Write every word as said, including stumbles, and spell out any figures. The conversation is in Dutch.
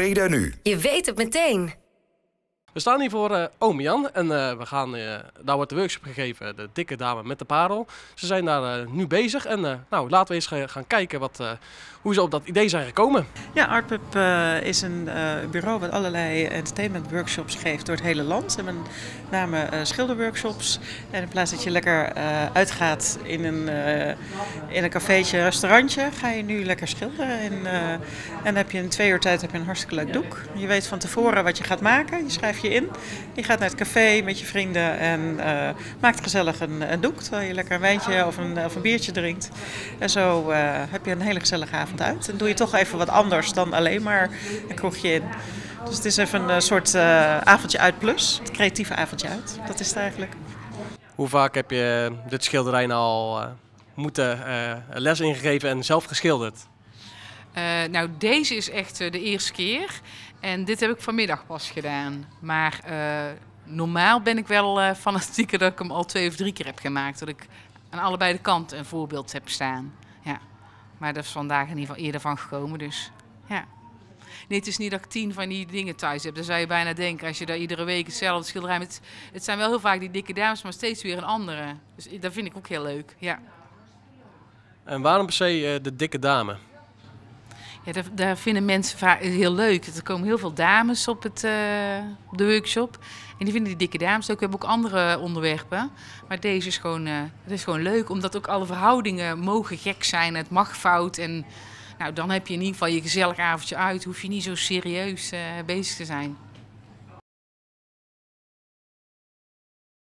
Breda Nu. Je weet het meteen. We staan hier voor uh, Oom Jan en uh, we gaan, uh, daar wordt de workshop gegeven, de dikke dame met de parel. Ze zijn daar uh, nu bezig en uh, nou, laten we eens gaan kijken wat, uh, hoe ze op dat idee zijn gekomen. Ja, Artpub uh, is een uh, bureau wat allerlei entertainment workshops geeft door het hele land. We hebben met name uh, schilderworkshops. En in plaats dat je lekker uh, uitgaat in een, uh, in een cafeetje, restaurantje, ga je nu lekker schilderen. En, uh, en dan heb je in twee uur tijd heb je een hartstikke leuk doek. Je weet van tevoren wat je gaat maken. Je schrijft je in. Je gaat naar het café met je vrienden en uh, maakt gezellig een, een doek. Terwijl je lekker een wijntje of een, of een biertje drinkt. En zo uh, heb je een hele gezellige avond uit. En doe je toch even wat anders dan alleen maar een kroegje in. Dus het is even een soort uh, avondje uit plus. Het creatieve avondje uit. Dat is het eigenlijk. Hoe vaak heb je dit schilderij nou al uh, moeten uh, les ingegeven en zelf geschilderd? Uh, nou, deze is echt uh, de eerste keer. En dit heb ik vanmiddag pas gedaan. Maar uh, normaal ben ik wel uh, fanatieker dat ik hem al twee of drie keer heb gemaakt. Dat ik aan allebei de kanten een voorbeeld heb staan. Ja. Maar dat is vandaag in ieder geval eerder van gekomen. Dus ja. Nee, het is niet dat ik tien van die dingen thuis heb. Dan zou je bijna denken, als je daar iedere week hetzelfde schilderij met... Het zijn wel heel vaak die dikke dames, maar steeds weer een andere. Dus dat vind ik ook heel leuk, ja. En waarom per se uh, de dikke dame? Ja, daar, daar vinden mensen vaak heel leuk. Er komen heel veel dames op, het, uh, op de workshop. En die vinden die dikke dames ook. We hebben ook andere onderwerpen. Maar deze is gewoon, uh, het is gewoon leuk, omdat ook alle verhoudingen mogen gek zijn. Het mag fout. En nou, dan heb je in ieder geval je gezellig avondje uit. Hoef je niet zo serieus uh, bezig te zijn.